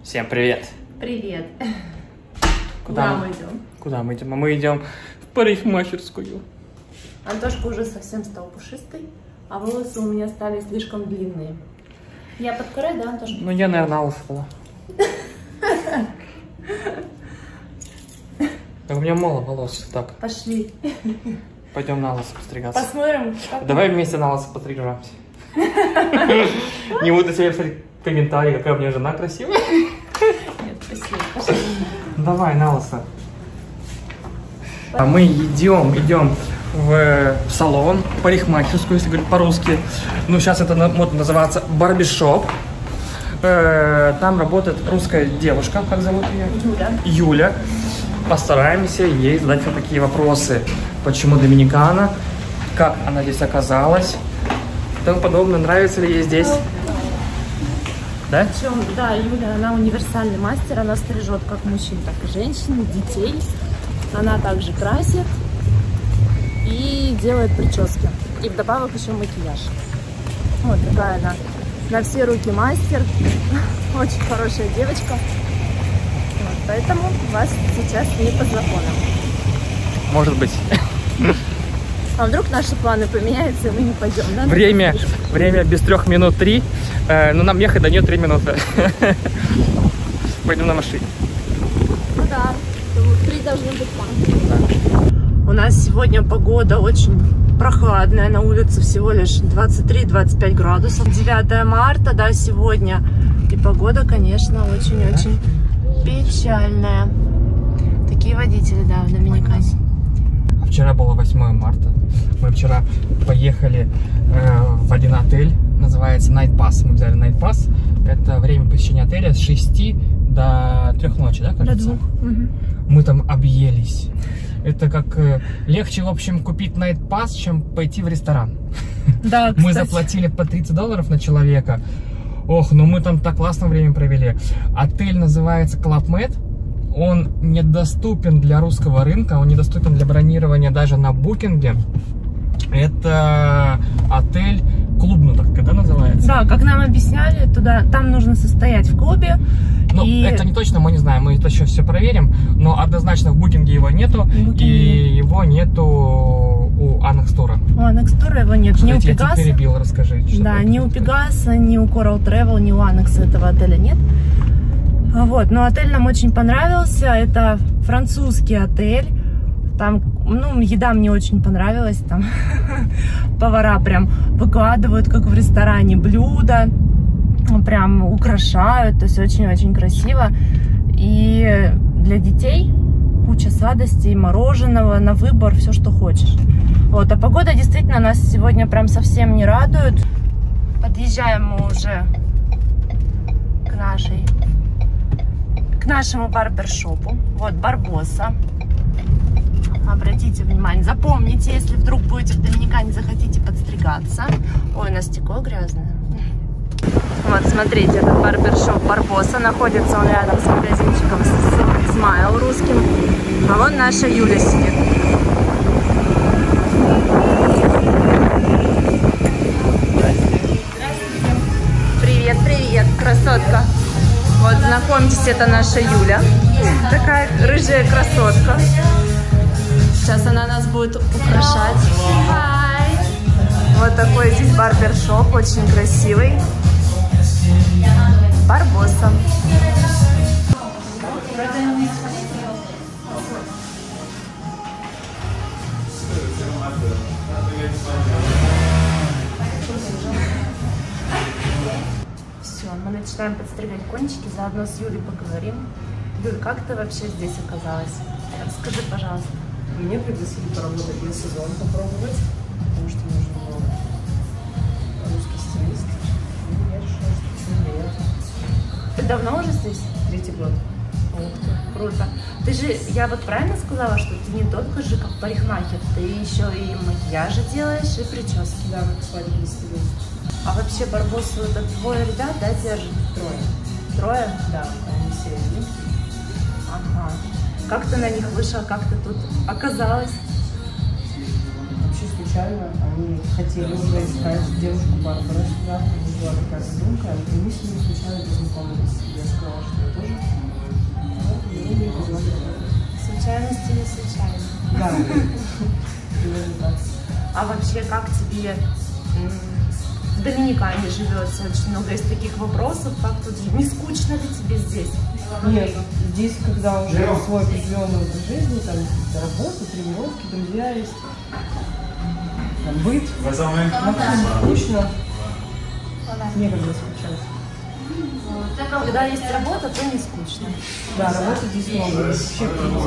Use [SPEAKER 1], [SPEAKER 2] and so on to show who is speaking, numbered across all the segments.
[SPEAKER 1] Всем привет!
[SPEAKER 2] Привет!
[SPEAKER 1] Куда
[SPEAKER 2] мы идем?
[SPEAKER 1] Куда мы идем? А мы идем в парикмахерскую.
[SPEAKER 2] Антошка уже совсем стал пушистый, а волосы у меня стали слишком длинные. Я под каре, да, Антошка?
[SPEAKER 1] Ну, я, наверное, на лысо была. Да у меня мало волос. Так,
[SPEAKER 2] Пошли.
[SPEAKER 1] пойдем на лысо постригаться.
[SPEAKER 2] Посмотрим.
[SPEAKER 1] Давай вместе на лысо пострижемся. Не буду тебе писать комментарии, какая у меня жена красивая.
[SPEAKER 2] Нет, спасибо. Пошли.
[SPEAKER 1] Давай на лысо. А мы идем в салон, парикмахерскую, если говорить по-русски. Ну, сейчас это модно называться барбершоп. Там работает русская девушка, как зовут ее? Юля. Постараемся ей задать вот такие вопросы. Почему Доминикана? Как она здесь оказалась? И тому подобное. Нравится ли ей здесь? Да?
[SPEAKER 2] Причем, да, Юля, она универсальный мастер. Она стрижет как мужчин, так и женщин, детей. Она также красит и делает прически. И вдобавок еще макияж. Вот такая она. На все руки мастер. Очень хорошая девочка. Вот, поэтому вас сейчас не познакомим.
[SPEAKER 1] Может быть.
[SPEAKER 2] А вдруг наши планы поменяются, и мы не пойдем, да?
[SPEAKER 1] Время без 3 минут 3. Но нам ехать до нее 3 минуты. Пойдем на машине.
[SPEAKER 2] Ну да, 3 должны быть там. У нас сегодня погода очень прохладная. На улице всего лишь 23-25 градусов. 9 марта, да, сегодня. И погода, конечно, очень-очень печальная. Такие водители, да, в Доминикане.
[SPEAKER 1] А вчера было 8 марта. Мы вчера поехали в один отель. Называется Night Pass. Мы взяли Night Pass. Это время посещения отеля с 6 до 3 ночи, да, кажется?
[SPEAKER 2] До 2. Угу.
[SPEAKER 1] Мы там объелись. Это как легче, в общем, купить Night Pass, чем пойти в ресторан.
[SPEAKER 2] Да, кстати.
[SPEAKER 1] Мы заплатили по $30 на человека. Ох, ну мы там так классно время провели. Отель называется Club Med. Он недоступен для русского рынка, он недоступен для бронирования даже на букинге. Это отель клубный, так когда называется? Да,
[SPEAKER 2] как нам объясняли, там нужно состоять в клубе.
[SPEAKER 1] Ну, это не точно, мы не знаем, мы это еще все проверим, но однозначно в букинге его нету, и его нету у Annex Tour.
[SPEAKER 2] У Annex Tour его нет, ни у Pegasa.
[SPEAKER 1] Я тебя перебил, расскажи.
[SPEAKER 2] Да, ни у Pegasa, ни у Coral Travel, ни у Annex этого отеля нет. Вот, но отель нам очень понравился, это французский отель. Там, ну, еда мне очень понравилась, там повара прям выкладывают, как в ресторане, блюда, прям украшают, то есть очень-очень красиво. И для детей куча сладостей, мороженого, на выбор, все, что хочешь. Вот, а погода действительно нас сегодня прям совсем не радует. Подъезжаем мы уже к нашему барбершопу. Вот Барбоса. Обратите внимание, запомните, если вдруг будете в Доминикане, захотите подстригаться. Ой, у нас стекло грязное. Вот, смотрите, этот барбершоп Барбоса. Находится он рядом с магазинчиком Smile русским. А вон наша Юля сидит. Привет, привет, красотка. Вот, знакомьтесь, это наша Юля. Такая рыжая красотка. Сейчас она нас будет украшать. Hi. Вот такой здесь барбершоп, очень красивый. Барбоса. Все, мы начинаем подстригать кончики, заодно с Юлей поговорим. Юль, как ты вообще здесь оказалась? Расскажи, пожалуйста.
[SPEAKER 3] Мне пригласили поработать на сезон, попробовать, потому что нужен был русский стилист. И я решила, что почему нет.
[SPEAKER 2] Ты давно уже здесь?
[SPEAKER 3] 3-й год.
[SPEAKER 2] Ух ты, круто. Ты же, я вот правильно сказала, что ты не только же как парикмахер, ты еще и макияжи делаешь, и прически.
[SPEAKER 3] Да, как свадебный стилист.
[SPEAKER 2] А вообще Барбосу это двое ребят, да, держит?
[SPEAKER 3] 3.
[SPEAKER 2] 3?
[SPEAKER 3] Да, они все вместе.
[SPEAKER 2] Ага. Как ты на них вышла, как ты тут оказалась?
[SPEAKER 3] Вообще случайно. Они хотели уже искать девушку Барбару сюда. У них была такая задумка. И мы с ними случайно познакомились. Я сказала, что я Да. Примерно так.
[SPEAKER 2] А вообще, как тебе в Доминикане живется? Очень много есть таких вопросов. Как тут жить? Не скучно ли тебе здесь?
[SPEAKER 3] Нет, здесь, когда уже свой определенный образ жизни, там работа, тренировки, друзья есть, там быт, скучно, некогда скучать.
[SPEAKER 2] Когда есть работа, то не скучно.
[SPEAKER 3] Да, работы здесь много. Вообще,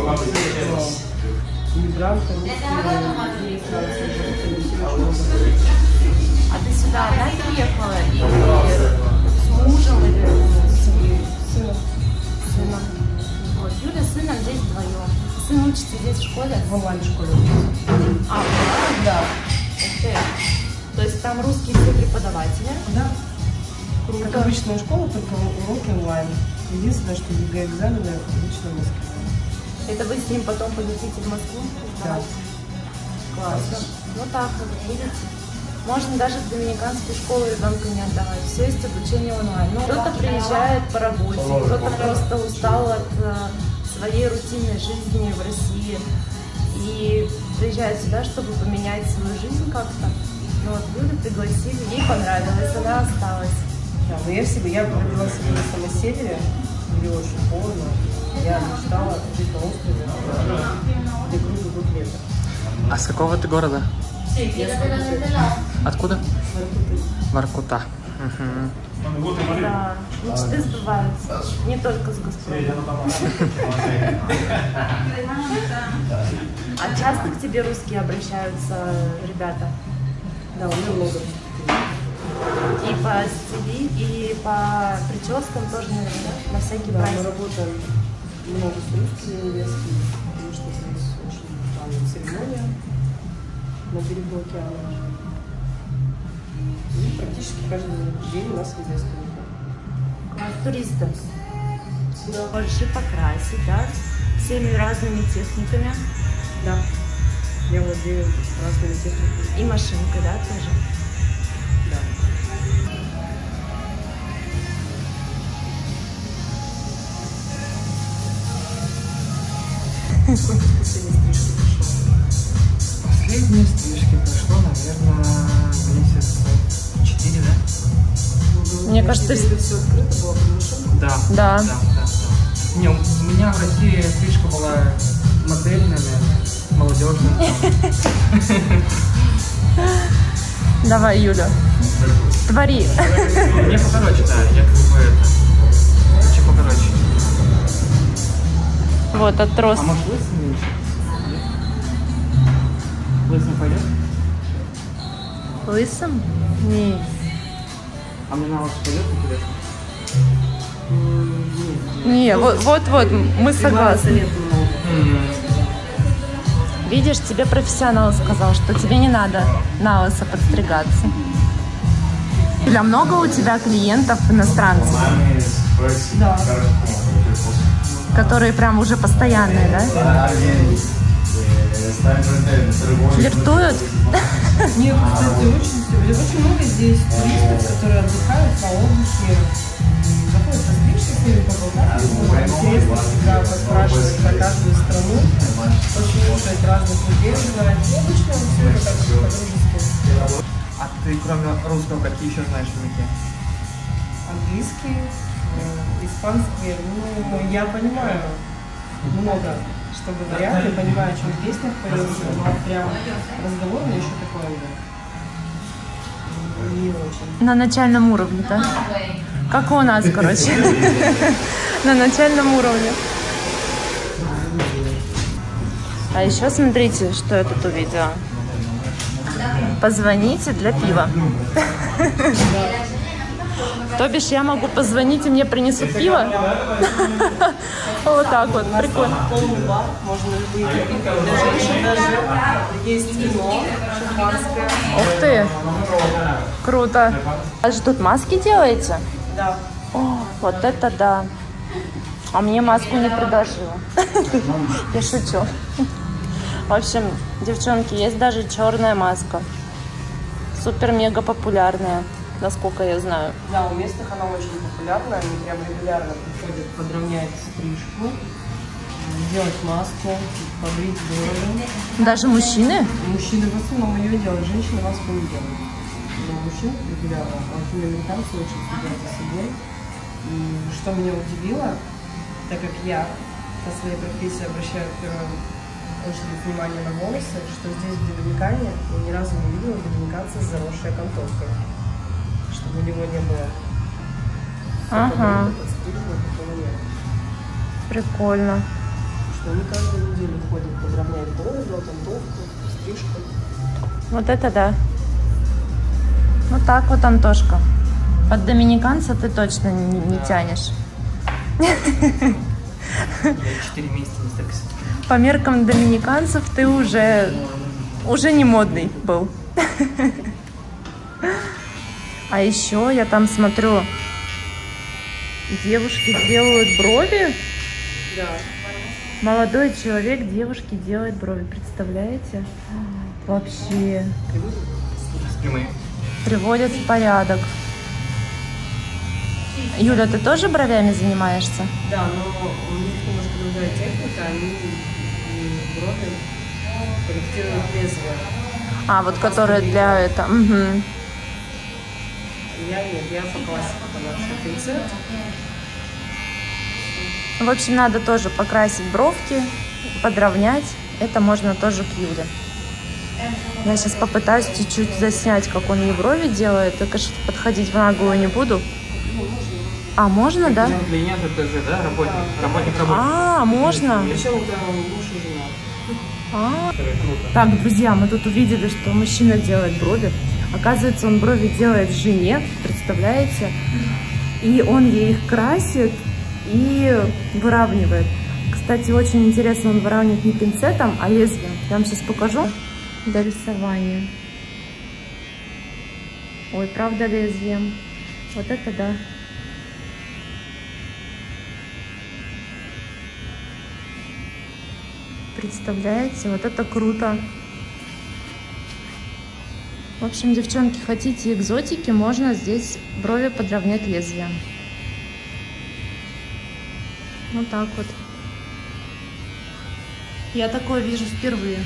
[SPEAKER 3] иммигранты, русские, есть разные жители, все очень много.
[SPEAKER 2] А ты сюда одна приехала или с мужем, или с сыном? Вот, Юля с сыном здесь вдвоем. Сын учится здесь в школе?
[SPEAKER 3] В онлайн-школе.
[SPEAKER 2] А,
[SPEAKER 3] Да.
[SPEAKER 2] ух ты. То есть там русские все преподаватели?
[SPEAKER 3] Да.
[SPEAKER 2] Круто.
[SPEAKER 3] Как обычная школа, только уроки онлайн. Единственное, что ЕГЭ экзамены обычно в Москве.
[SPEAKER 2] Это вы с ним потом полетите в Москву?
[SPEAKER 3] Да.
[SPEAKER 2] Классно. Ну так, как видите. Можно даже в доминиканскую школу ребенка не отдавать. Все есть обучение онлайн. Ну, кто-то приезжает по работе, кто-то просто устал от своей рутинной жизни в России и приезжает сюда, чтобы поменять свою жизнь как-то. Ну вот люди пригласили, ей понравилось, она осталась.
[SPEAKER 3] Да, но я родилась в самом севере, где очень холодно. Я мечтала жить на острове, где круглый лето.
[SPEAKER 1] А с какого ты города? Откуда? Воркута.
[SPEAKER 2] Да, мечты сбываются. Не только с Газпромом. А часто к тебе русские обращаются ребята?
[SPEAKER 3] Да, у меня много.
[SPEAKER 2] И по стиле, и по прическам тоже, наверное, да? На всякие
[SPEAKER 3] Да, мы
[SPEAKER 2] праздники.
[SPEAKER 3] работаем много с русскими невестками, потому что здесь очень важная церемония на берегу океана. И практически каждый день у нас невеста.
[SPEAKER 2] Туристов. Можешь и покрасить, да? Всеми разными техниками.
[SPEAKER 3] Да. Я владею разными техниками.
[SPEAKER 2] И машинкой, да, тоже?
[SPEAKER 3] Да.
[SPEAKER 1] Последние стрижки прошло, наверное, месяца 4, да?
[SPEAKER 2] Мне кажется,
[SPEAKER 3] Это все открыто было под машинку?
[SPEAKER 1] Да.
[SPEAKER 2] Да.
[SPEAKER 1] Не, у меня в России стрижка была модельная, молодежная.
[SPEAKER 2] Давай, Юля, твори.
[SPEAKER 1] Мне покороче, да, я как бы это... Хочу покороче.
[SPEAKER 2] Вот, от трос.
[SPEAKER 1] А может лысый меньше? Лысый пойдет?
[SPEAKER 2] Лысым? Не.
[SPEAKER 1] А мне на вас пойдет, интересно?
[SPEAKER 2] Не, вот, мы согласны.
[SPEAKER 3] Нет много.
[SPEAKER 2] Видишь, тебе профессионал сказал, что тебе не надо на лысо подстригаться. Юля, много у тебя клиентов иностранцев,
[SPEAKER 3] Да.
[SPEAKER 2] которые прям уже постоянные, да? Флиртуют?
[SPEAKER 3] Нет, кстати, очень много здесь туристов, которые отдыхают на отдыхе. Заходят постричься с ними, поболтать. Интересно всегда поспрашивать про каждую страну. Очень слушать разных людей узнать. И обычно все это так по-дружески.
[SPEAKER 1] А ты кроме русского какие еще знаешь языки?
[SPEAKER 3] Английский, испанский. Ну, я понимаю много, что говорят. Я понимаю, о чем в песнях поется. Но прям разговор у меня еще такой, не очень.
[SPEAKER 2] На начальном уровне, да? Как у нас, короче. На начальном уровне. А еще смотрите, что я тут увидела. Позвоните для пива. То бишь я могу позвонить, и мне принесут пиво? Вот так вот, прикольно.
[SPEAKER 3] Полный бар, можно выйти пить для женщин даже. Есть кино шампанское.
[SPEAKER 2] Ух ты! Круто. А же тут маски делаете?
[SPEAKER 3] Да.
[SPEAKER 2] О, вот это да. А мне маску не предложила. Я шучу. В общем, девчонки, есть даже черная маска. Супер-мега популярная, насколько я знаю.
[SPEAKER 3] Да, у местных она очень популярна. Они прям регулярно приходят подровнять стрижку. сделать маску, побрить бороду.
[SPEAKER 2] Даже мужчины?
[SPEAKER 3] Мужчины в основном ее делают, женщины маску не делают. Но мужчин регулярно, американцы очень следят за собой. И что меня удивило, так как я по своей профессии обращаю в первую очередь внимание на волосы, что здесь в Доминикане я ни разу не видела доминиканца с заросшей окантовкой, чтобы у него не было.
[SPEAKER 2] Ага. Прикольно.
[SPEAKER 3] Что они каждую неделю ходят, подравняют бороду, окантовку, стрижку.
[SPEAKER 2] Вот это да. Вот так вот, Антошка. Под доминиканца ты точно не тянешь.
[SPEAKER 1] Я 4 месяца не секс.
[SPEAKER 2] По меркам доминиканцев ты уже не модный был. А еще я там смотрю, девушки делают брови.
[SPEAKER 3] Да.
[SPEAKER 2] Молодой человек девушке делает брови, представляете? Вообще.
[SPEAKER 1] Прямые.
[SPEAKER 2] Приводят в порядок. Юля, ты тоже бровями занимаешься?
[SPEAKER 3] Да, но у них немножко другая техника, они брови корректируют лезвие.
[SPEAKER 2] А, вот которые для этого. Угу.
[SPEAKER 3] Я нет, я по классике, потому что пинцет.
[SPEAKER 2] В общем, надо тоже покрасить бровки, подровнять. Это можно тоже к Юле. Я сейчас попытаюсь чуть-чуть заснять, как он ей брови делает. Только что подходить в наглую не буду. А, можно, да?
[SPEAKER 1] Клиент это же, да, работник.
[SPEAKER 2] А, можно?
[SPEAKER 3] Причем это муж и жена.
[SPEAKER 2] Так, друзья, мы тут увидели, что мужчина делает брови. Оказывается, он брови делает жене, представляете? И он ей их красит и выравнивает. Кстати, очень интересно, он выравнивает не пинцетом, а лезвием. Я вам сейчас покажу. Для рисования. Ой, правда, лезвием. Вот это да. Представляете, вот это круто. В общем, девчонки, хотите экзотики, можно здесь брови подровнять лезвием. Вот так вот. Я такое вижу впервые.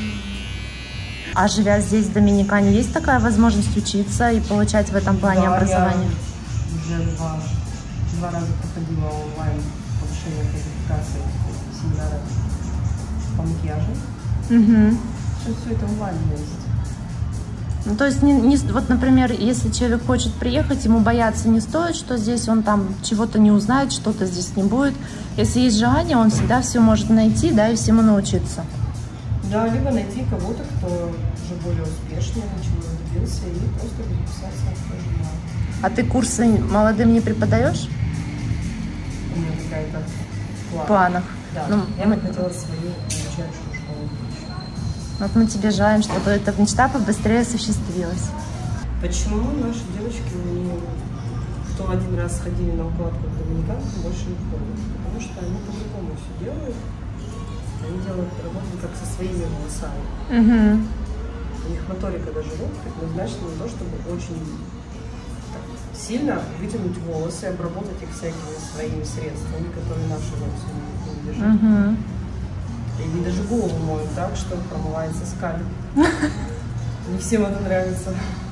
[SPEAKER 2] А живя здесь, в Доминикане, есть такая возможность учиться и получать в этом плане образование?
[SPEAKER 3] Я уже два раза проходила онлайн повышение квалификации семинара по макияжу.
[SPEAKER 2] Угу.
[SPEAKER 3] Все это онлайн есть.
[SPEAKER 2] Ну, то есть, вот, например, если человек хочет приехать, ему бояться не стоит, что здесь он там чего-то не узнает, что-то здесь не будет. Если есть желание, он всегда все может найти, да, и всему научиться.
[SPEAKER 3] Да, либо найти кого-то, кто уже более успешный, ничего не добился, и просто записаться тоже на...
[SPEAKER 2] А ты курсы молодым не преподаешь?
[SPEAKER 3] У меня какая-то
[SPEAKER 2] В планах.
[SPEAKER 3] Да,
[SPEAKER 2] Ну,
[SPEAKER 3] я бы хотела свою обучающую школу.
[SPEAKER 2] Вот мы тебе желаем, чтобы эта мечта побыстрее осуществилась.
[SPEAKER 3] Почему наши девочки, кто один раз сходили на укладку в Доминиканку, больше не ходят? Потому что они по-другому все делают. Они работают как со своими волосами.
[SPEAKER 2] Угу.
[SPEAKER 3] У них моторика даже рук предназначена на то, чтобы очень так, сильно вытянуть волосы, обработать их всякими своими средствами, которые наши волосы не держат.
[SPEAKER 2] Угу.
[SPEAKER 3] И они даже голову моют так, что промывается скальп. Не всем это нравится.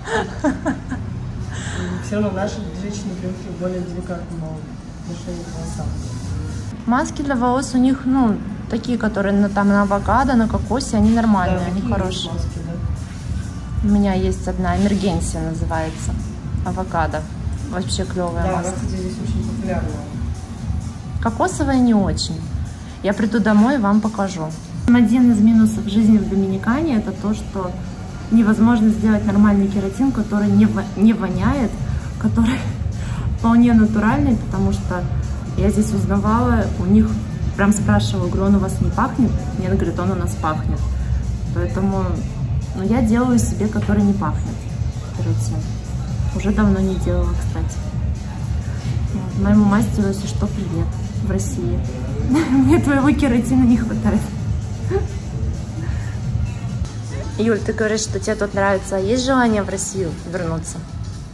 [SPEAKER 3] Все равно наши женщины привыкли к более деликатному отношению к волосам.
[SPEAKER 2] Маски для волос у них, ну, такие, которые там на авокадо, на кокосе, они нормальные,
[SPEAKER 3] Да,
[SPEAKER 2] они хорошие.
[SPEAKER 3] маски, да.
[SPEAKER 2] У меня есть одна, Эмергенсия называется, авокадо. Вообще клевая
[SPEAKER 3] Да,
[SPEAKER 2] маска.
[SPEAKER 3] кстати, здесь очень популярная.
[SPEAKER 2] Кокосовая не очень. Я приду домой и вам покажу. Один из минусов жизни в Доминикане — это то, что невозможно сделать нормальный кератин, который не воняет, который вполне натуральный, потому что я здесь узнавала, у них прям спрашивала, говорю, он у вас не пахнет? Нет, говорит, он у нас пахнет. Поэтому я делаю себе, который не пахнет кератин. Уже давно не делала, кстати. Вот, моему мастеру, если что, привет, в России. Мне твоего кератина не хватает. Юль, ты говоришь, что тебе тут нравится. А есть желание в Россию вернуться?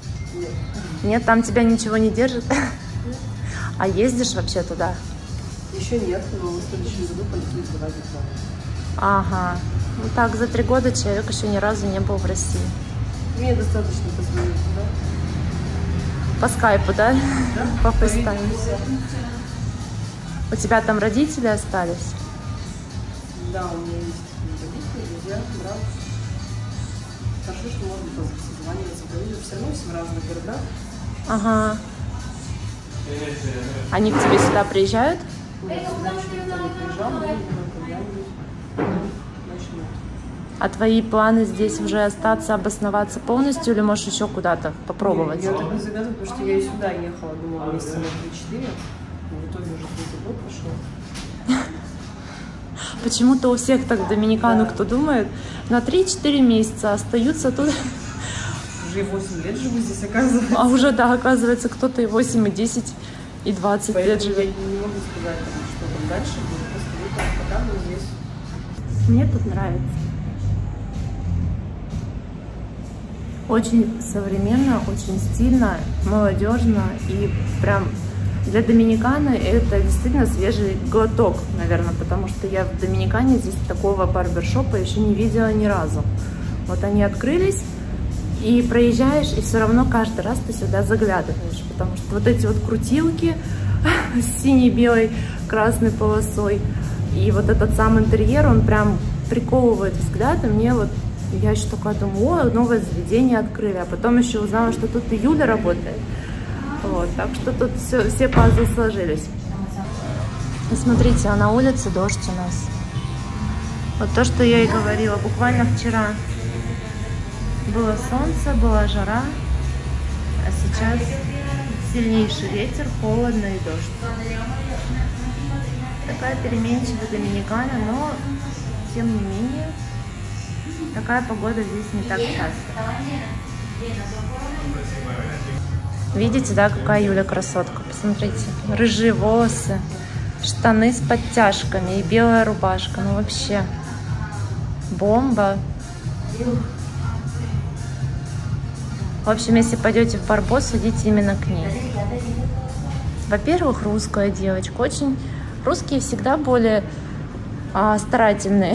[SPEAKER 3] Нет.
[SPEAKER 2] Нет, там тебя ничего не держит? А ездишь вообще туда?
[SPEAKER 3] Еще нет, но в следующем году полетит в диплом.
[SPEAKER 2] Ага. Ну так, за 3 года человек еще ни разу не был в России.
[SPEAKER 3] Мне достаточно позвонить, да?
[SPEAKER 2] По скайпу, да?
[SPEAKER 3] Да?
[SPEAKER 2] По фейстайму. У тебя там родители остались?
[SPEAKER 3] Да, у меня есть родители, друзья, брат. Хорошо, что можно созваниваться, говорить. Все равно все в разных городах.
[SPEAKER 2] Ага. Они к тебе сюда приезжают? А твои планы здесь уже остаться, обосноваться полностью, или можешь еще куда-то попробовать?
[SPEAKER 3] Я так не загадываю, потому что я и сюда ехала, думала, месяца на 3-4. В итоге уже 3 год прошел.
[SPEAKER 2] Почему-то у всех так в Доминикану, кто думает, на 3-4 месяца остаются тут.
[SPEAKER 3] Уже и 8 лет живу здесь, оказывается.
[SPEAKER 2] А уже, да, оказывается, кто-то и 8, и 10, и 20
[SPEAKER 3] Поэтому
[SPEAKER 2] лет живет.
[SPEAKER 3] я не могу сказать, что там дальше будет. Просто пока мы здесь.
[SPEAKER 2] Мне тут нравится. Очень современно, очень стильно, молодежно и прям для Доминиканы это действительно свежий глоток, наверное, потому что я в Доминикане здесь такого барбершопа еще не видела ни разу. Вот они открылись, и проезжаешь, и все равно каждый раз ты сюда заглядываешь, потому что вот эти вот крутилки с синей, белой, красной полосой и вот этот сам интерьер, он прям приковывает взгляд, и мне вот я еще такая думаю, о, новое заведение открыли, а потом еще узнала, что тут и Юля работает. Вот, так что тут все пазлы сложились. И смотрите, а на улице дождь у нас. Вот то, что я и говорила, буквально вчера было солнце, была жара, а сейчас сильнейший ветер, холодно и дождь. Такая переменчивая Доминикана, но тем не менее такая погода здесь не так часто. Видите, да, какая Юля красотка? Посмотрите, рыжие волосы, штаны с подтяжками и белая рубашка. Ну вообще бомба. В общем, если пойдете в Барбос, идите именно к ней. Во-первых, русская девочка. Очень русские всегда более старательные.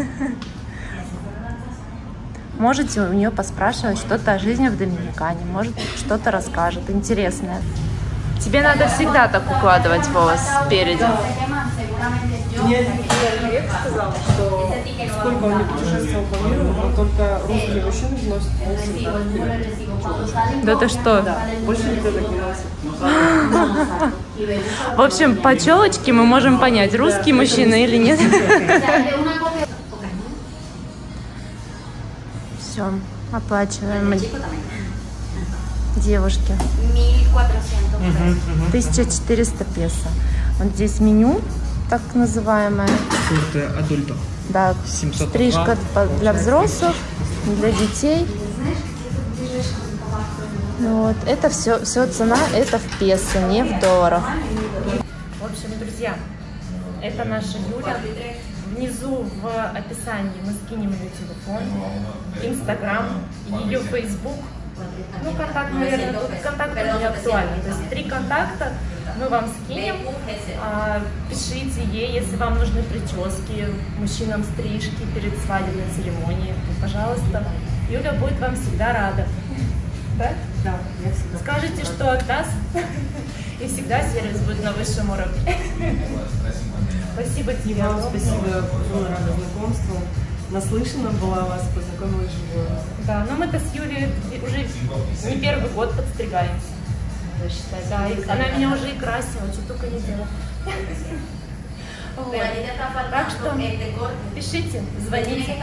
[SPEAKER 2] Можете у нее поспрашивать что-то о жизни в Доминикане, может, что-то расскажет интересное. Тебе надо всегда так укладывать волос спереди.
[SPEAKER 3] Мне один человек сказал, что сколько он не путешествовал по миру, но только русские мужчины носят волосы.
[SPEAKER 2] Да ты что?
[SPEAKER 3] Да, больше никто так не носит.
[SPEAKER 2] В общем, по челочке мы можем понять, русский мужчина или нет. Все, оплачиваем девушки. 1400 песо. Вот здесь меню, так называемое.
[SPEAKER 1] Курты адультов.
[SPEAKER 2] Да,
[SPEAKER 1] 702,
[SPEAKER 2] стрижка для взрослых, для детей. Вот. Это все цена, это в песо, не в долларах. В общем, друзья, это наша Юля. Внизу в описании мы скинем ее телефон, Инстаграм, ее Фейсбук. Ну, контакт, наверное, тут контакты не актуальны. То есть 3 контакта мы вам скинем. Пишите ей, если вам нужны прически, мужчинам стрижки перед свадебной церемонией. Пожалуйста, Юля будет вам всегда рада. Да?
[SPEAKER 3] Да, я всегда.
[SPEAKER 2] Скажите, что от нас, и всегда сервис будет на высшем уровне. Спасибо тебе.
[SPEAKER 3] Вам спасибо, была рада знакомству. Наслышана была вас, познакомилась живую.
[SPEAKER 2] Да, но мы-то с Юлей уже не первый год подстригаемся. Надо считать. Да, и она меня уже и красила, что только не делала. Вот. Так что пишите, звоните.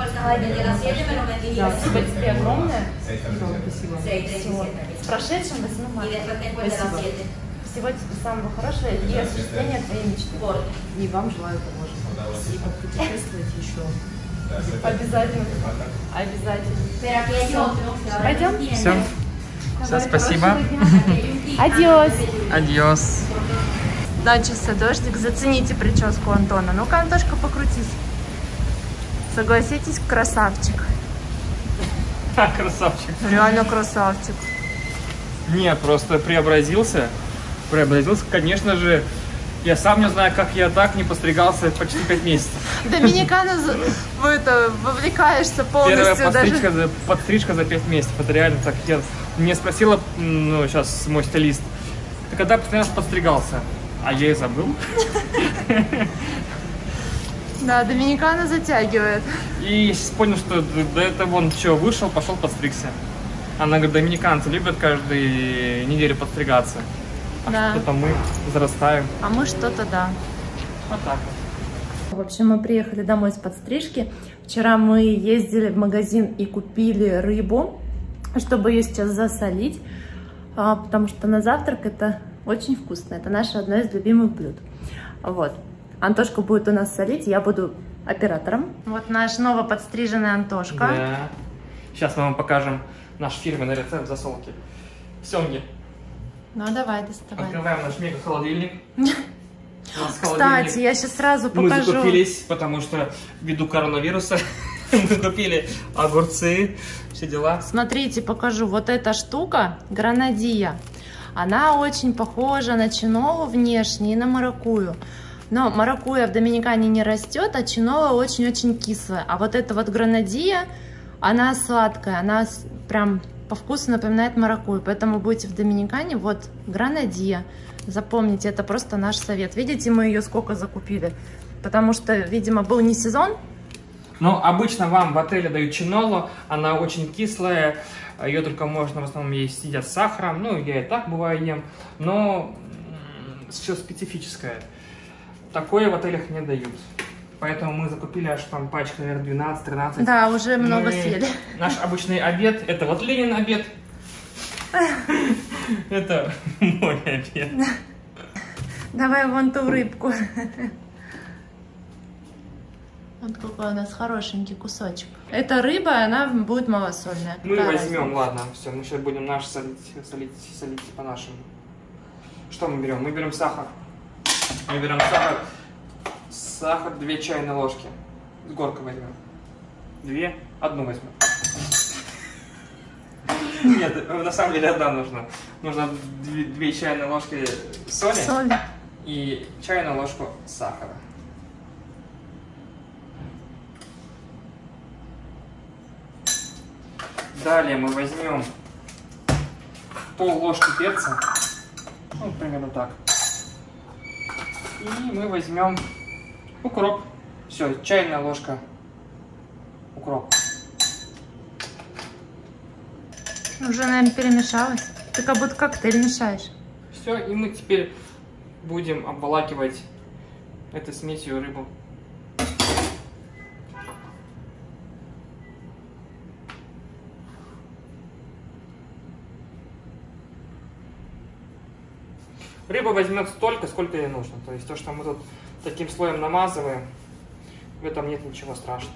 [SPEAKER 2] Спасибо тебе огромное.
[SPEAKER 3] Спасибо.
[SPEAKER 2] Все. С прошедшим 8 марта.
[SPEAKER 3] Спасибо.
[SPEAKER 2] Всего тебе самого хорошего и осуществления твоей мечты.
[SPEAKER 3] И вам желаю того же. И путешествовать еще.
[SPEAKER 2] Обязательно. Обязательно. Пойдем?
[SPEAKER 1] Все. Все, спасибо.
[SPEAKER 2] Адьос.
[SPEAKER 1] Адьос.
[SPEAKER 2] Начался дождик. Зацените прическу Антона. Ну-ка, Антошка, покрутись. Согласитесь, красавчик.
[SPEAKER 1] Красавчик.
[SPEAKER 2] Реально красавчик.
[SPEAKER 1] Не, просто преобразился. Конечно же, Я сам не знаю, как я так не постригался почти 5 месяцев.
[SPEAKER 2] Доминикана вовлекаешься полностью.
[SPEAKER 1] Первая подстрижка за 5 месяцев. Это реально так. Мне спросила, ну, сейчас мой стилист, ты когда последний раз подстригался? А я и забыл.
[SPEAKER 2] Да, Доминикана затягивает.
[SPEAKER 1] И я сейчас понял, что до этого вон что, вышел, пошел подстригся. Она говорит, доминиканцы любят каждую неделю подстригаться.
[SPEAKER 2] Да.
[SPEAKER 1] Что-то мы зарастаем.
[SPEAKER 2] А мы что-то, да.
[SPEAKER 1] Вот так вот.
[SPEAKER 2] В общем, мы приехали домой с подстрижки. Вчера мы ездили в магазин и купили рыбу, чтобы ее сейчас засолить, потому что на завтрак это очень вкусно. Это наше одно из любимых блюд. Вот. Антошка будет у нас солить, я буду оператором. Вот наш новоподстриженный Антошка.
[SPEAKER 1] Да. Сейчас мы вам покажем наш фирменный рецепт засолки семги.
[SPEAKER 2] Ну, давай, доставай.
[SPEAKER 1] Открываем наш мега-холодильник.
[SPEAKER 2] Кстати, я сейчас сразу покажу.
[SPEAKER 1] Мы закупились, потому что ввиду коронавируса мы купили огурцы, все дела.
[SPEAKER 2] Смотрите, покажу. Вот эта штука, гранадия, она очень похожа на чинолу внешне и на маракую. Но маракуя в Доминикане не растет, а чинола очень-очень кислая. А вот эта вот гранадия, она сладкая, она прям по вкусу напоминает маракую. Поэтому будете в Доминикане, вот гранадия. Запомните, это просто наш совет. Видите, мы ее сколько закупили? Потому что, видимо, был не сезон.
[SPEAKER 1] Но обычно вам в отеле дают чинолу, она очень кислая. Ее только можно в основном есть, едят с сахаром. Ну, я и так бываю ем. Но все специфическое. Такое в отелях не дают. Поэтому мы закупили аж там пачка, наверное, 12-13.
[SPEAKER 2] Да, уже много съели.
[SPEAKER 1] Наш обычный обед, это вот Ленин обед. Это мой обед.
[SPEAKER 2] Давай вон ту рыбку. Вот какой у нас хорошенький кусочек. Эта рыба, она будет малосольная.
[SPEAKER 1] Мы возьмем, ладно, все, мы сейчас будем наш солить по-нашему. Что мы берем? Мы берем сахар. Мы берем сахар 2 чайные ложки. С горкой возьмем. 2, одну возьмем. Нет, на самом деле одна нужна. Нужно 2 чайные ложки соли и чайную ложку сахара. Далее мы возьмем пол-ложки перца. Ну, примерно так. И мы возьмем укроп. Все, чайная ложка укроп.
[SPEAKER 2] Уже, наверное, перемешалось. Ты как будто коктейль мешаешь.
[SPEAKER 1] Все, и мы теперь будем обволакивать этой смесью рыбу. Рыба возьмет столько, сколько ей нужно. То есть то, что мы тут таким слоем намазываем, в этом нет ничего страшного.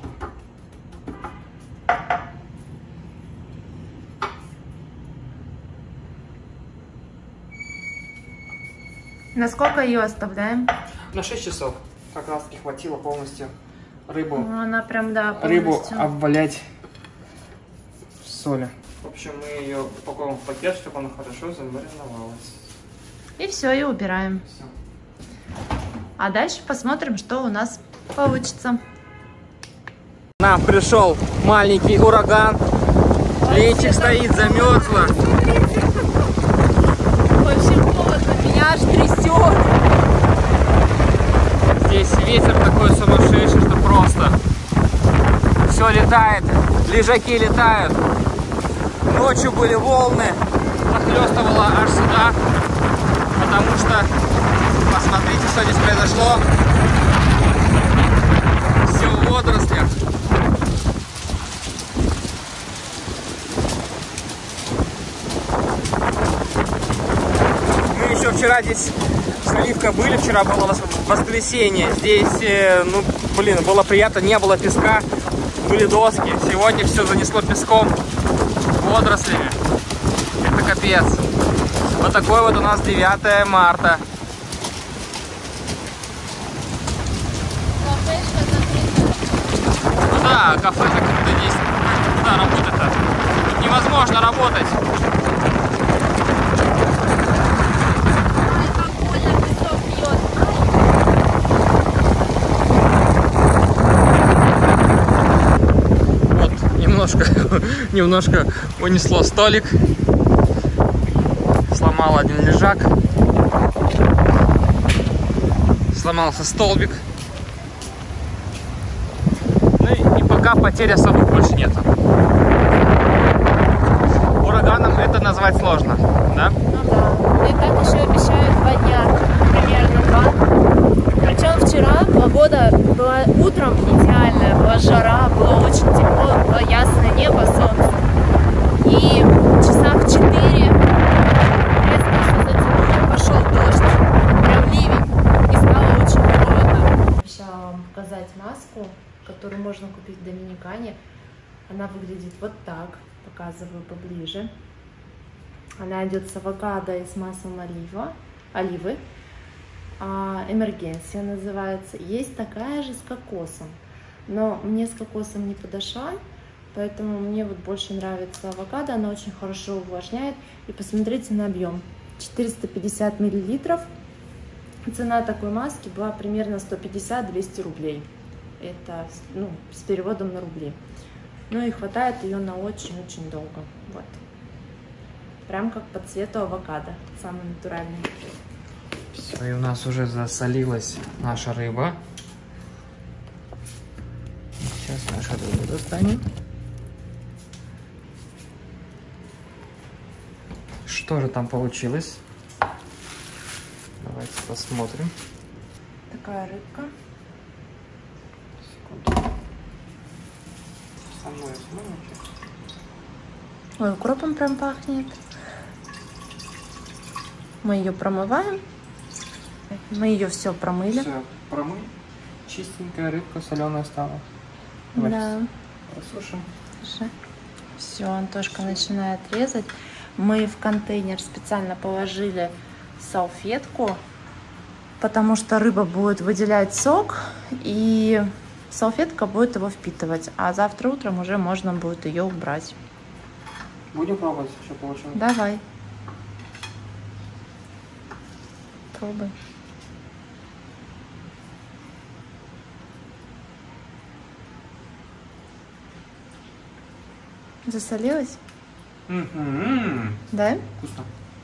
[SPEAKER 2] Насколько ее оставляем?
[SPEAKER 1] На 6 часов. Как раз таки хватило полностью рыбу.
[SPEAKER 2] Ну, она прям, да, полностью.
[SPEAKER 1] Рыбу обвалять в соли. В общем, мы ее упаковываем в пакет, чтобы она хорошо замариновалась.
[SPEAKER 2] И все, и убираем.
[SPEAKER 1] Все.
[SPEAKER 2] А дальше посмотрим, что у нас получится.
[SPEAKER 1] Нам пришел маленький ураган. Ленчик стоит, замерзла.
[SPEAKER 2] Вообще холодно, меня аж трясет.
[SPEAKER 1] Здесь ветер такой сумасшедший, что просто. Все летает, лежаки летают. Ночью были волны, захлестывало аж сюда. Потому что, посмотрите, что здесь произошло. Все в водорослях. Мы еще вчера здесь с Оливкой были, вчера было воскресенье. Здесь, ну, блин, было приятно, не было песка, были доски. Сегодня все занесло песком, водорослями. Это капец. Вот такой вот у нас 9 марта. Ну да, кафе закрыто здесь. Да, работать-то. Тут невозможно работать. Немножко унесло столик. Сломал один лежак. Сломался столбик. Ну и пока потерь особо больше нет. Ураганом это назвать сложно, да?
[SPEAKER 2] Ну да. И так еще обещают 2 дня, примерно 2. Причем вчера погода была утром идеальная, была жара, было очень тепло, было ясное небо, солнце. И часа в 4 резко все затянуло, пошел дождь, прям ливень, и стало очень холодно. Обещала вам показать маску, которую можно купить в Доминикане. Она выглядит вот так, показываю поближе. Она идет с авокадо и с маслом оливы. Эмергенция называется. Есть такая же с кокосом, но мне с кокосом не подошла, поэтому мне вот больше нравится авокадо. Она очень хорошо увлажняет. И посмотрите на объем: 450 миллилитров. Цена такой маски была примерно 150-200 рублей. Это, ну, с переводом на рубли. Ну и хватает ее на очень-очень долго. Вот. Прям как по цвету авокадо. Самый натуральный.
[SPEAKER 1] Все, и у нас уже засолилась наша рыба. Сейчас нашу рыбу достанем. Что же там получилось? Давайте посмотрим.
[SPEAKER 2] Такая рыбка.
[SPEAKER 1] Секунду. Со мной
[SPEAKER 2] Ой, укропом прям пахнет. Мы ее промываем. Мы ее все промыли.
[SPEAKER 1] Все, промыли. Чистенькая рыбка, соленая стала.
[SPEAKER 2] Да.
[SPEAKER 1] Просушим.
[SPEAKER 2] Все, Антошка начинает резать. Мы в контейнер специально положили салфетку, потому что рыба будет выделять сок, и салфетка будет его впитывать. А завтра утром уже можно будет ее убрать.
[SPEAKER 1] Будем пробовать, что получилось?
[SPEAKER 2] Давай. Пробуй. Засолилась? Да?
[SPEAKER 1] Вкусно.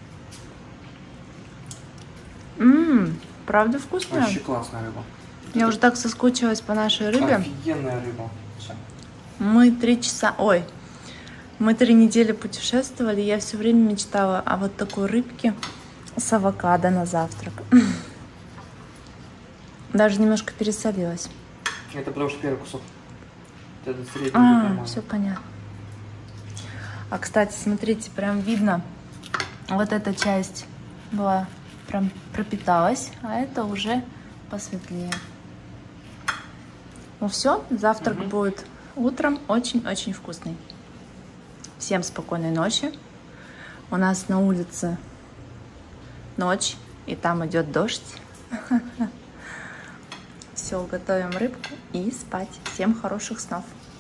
[SPEAKER 2] Правда вкусная?
[SPEAKER 1] Вообще классная рыба.
[SPEAKER 2] Я уже так соскучилась по нашей рыбе.
[SPEAKER 1] Офигенная рыба. Все.
[SPEAKER 2] Мы 3 недели путешествовали, я все время мечтала о вот такой рыбке с авокадо на завтрак. Даже немножко пересолилась.
[SPEAKER 1] Это потому что первый кусок. Это средний.
[SPEAKER 2] Все понятно. А, кстати, смотрите, прям видно, вот эта часть была прям пропиталась, а это уже посветлее. Ну все, завтрак будет утром очень-очень вкусный. Всем спокойной ночи. У нас на улице ночь, и там идет дождь. Все, готовим рыбку и спать. Всем хороших снов.